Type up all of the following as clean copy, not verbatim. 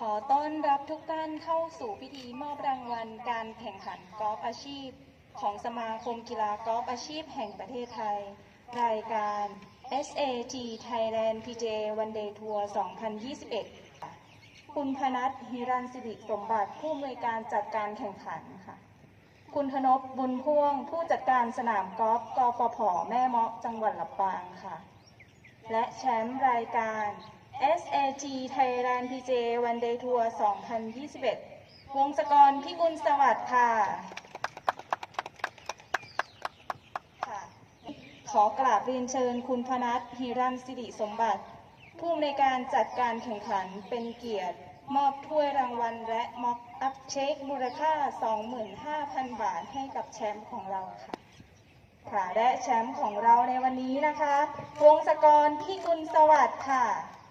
ขอต้อนรับทุกท่านเข้าสู่พิธีมอบรางวัลการแข่งขันกอล์ฟอาชีพของสมาคมกีฬากอล์ฟอาชีพแห่งประเทศไทยรายการ SAT Thailand PGA One Day Tour 2021 คุณพนัส ฮิรัญสิริสมบัติผู้อำนวยการจัดการแข่งขันค่ะคุณธนพบุญพ่วงผู้จัดการสนามกอล์ฟกฟผ.แม่เมาะจังหวัดลำปางค่ะและแชมป์รายการ SAT Thailand PGA One Day Tour 2021 วงศกร พิกุลสวัสดิ์ค่ะขอกราบเรียนเชิญคุณพนัส ฮิรัญสิริสมบัติผู้อำนวยการจัดการแข่งขันเป็นเกียรติมอบถ้วยรางวัลและม็อกอัพเช็คมูลค่า 25,000 บาทให้กับแชมป์ของเราค่ะและแชมป์ของเราในวันนี้นะคะวงศกร พิกุลสวัสดิ์ค่ะ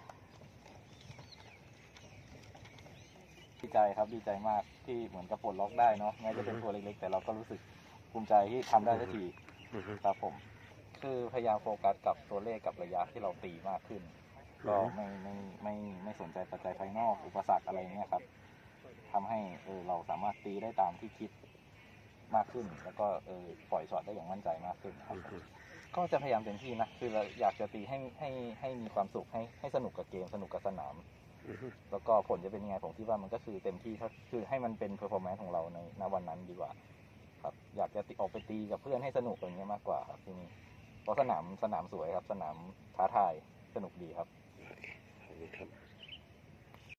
ดีใจครับดีใจมากที่เหมือนกับปลดล็อกได้เนาะแม้จะเป็นตัวเล็กๆแต่เราก็รู้สึกภูมิใจที่ทำได้สักทีครับผมคือพยายามโฟกัสกับตัวเลขกับระยะที่เราตีมากขึ้นก็ไม่สนใจปัจจัยภายนอกอุปสรรคอะไรเงี้ยครับทำให้เราสามารถตีได้ตามที่คิดมากขึ้นแล้วก็ปล่อยช็อตได้อย่างมั่นใจมากขึ้นครับก็จะพยายามเต็มที่นะคือเราอยากจะตีให้มีความสุขให้สนุกกับเกมสนุกกับสนามแล้วก็ผลจะเป็นยังไงผมคิดว่ามันก็คือเต็มที่คือให้มันเป็นเพอร์ฟอร์แมนซ์ของเราในณวันนั้นดีกว่าครับอยากจะออกไปตีกับเพื่อนให้สนุกอย่างเงี้ยมากกว่าครับที่นี่เพราะสนามสวยครับสนามท้าทายสนุกดีครับ